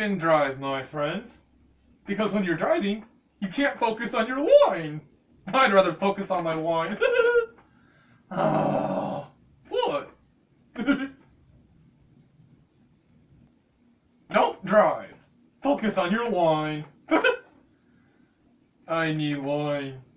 and drive, my friends. Because when you're driving, you can't focus on your wine. I'd rather focus on my wine. Oh, what? Don't drive. Focus on your wine. I need wine.